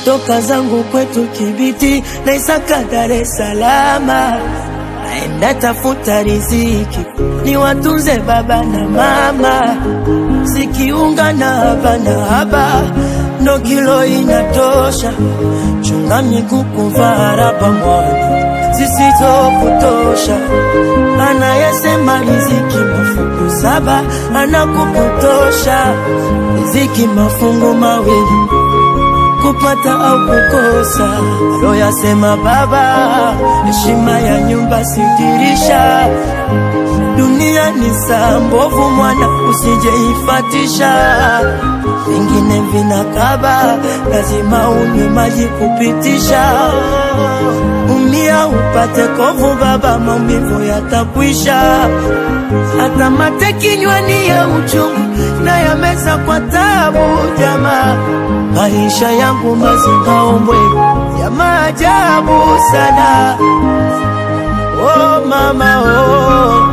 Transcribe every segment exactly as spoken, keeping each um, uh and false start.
natoka zangu kwetu Kibiti na Isaka Dar es Salaam, naenda tafuta riziki ni watunze baba na mama, sikiunga na haba na haba ndo kilo inatosha, chunga miguu kuvaa raba mwana sisito kutosha, anayesema riziki mafungu saba anakupotosha, riziki mafungu mawili kupata au kukosa, aloyasema baba heshima ya nyumba sidirisha, dunia ni saa mbovu mwana usijeifatisha, vingine vinakaba lazima unywe maji kupitisha, umia upate kovu baba maumivu yatakwisha, hata mate kinywani ya uchungu na ya meza kwa tabu jamaa, maisha yangu mazingaombwe ya maajabu sana. Oh mama oh,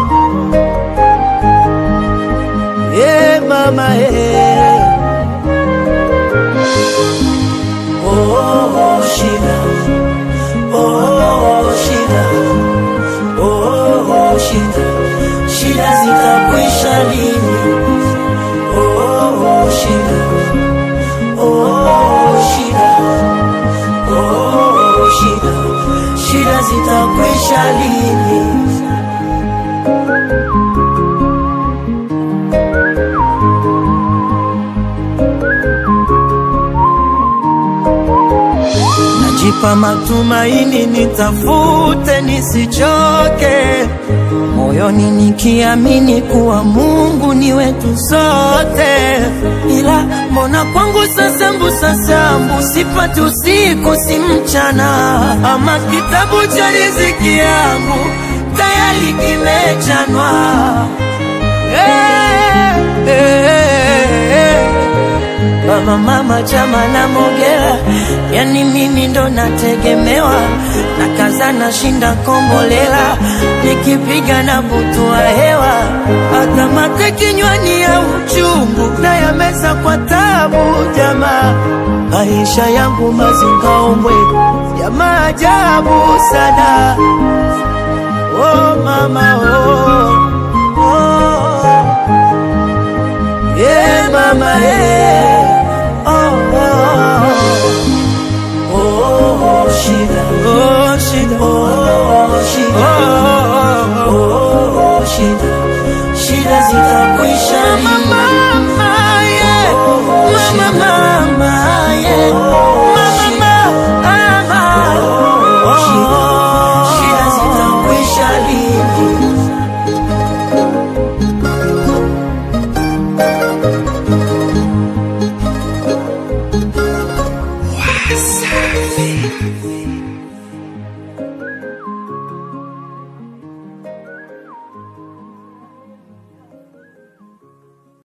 yeah mama yeah. Oh, oh shida, oh shida, oh shida, shida zitakwisha lini? Oh shida, oh shida, oh shida, shida zitakwisha lini? Najipa matumaini nitafute nisichoke, moyoni nikiamini kuwa Mungu ni wetu sote, ila mbona kwangu sasambu sasambu sipati usiku si mchana, ama kitabu cha riziki yangu tayari kimechanwa. Hey, hey, hey. Mama mama chama na mogela, yani mimi ndo nategemewa, na kaza na shinda kombolela, nikipiga na butua hewa, hata mate kinywani ya uchungu na ya meza kwa tabu jamaa, maisha yangu mazingaombwe ya maajabu sana. Oh mama oh, oh yeah mama yeah. Oh shida, oh shida, oh shida, oh shida, shida zitakwisha lini?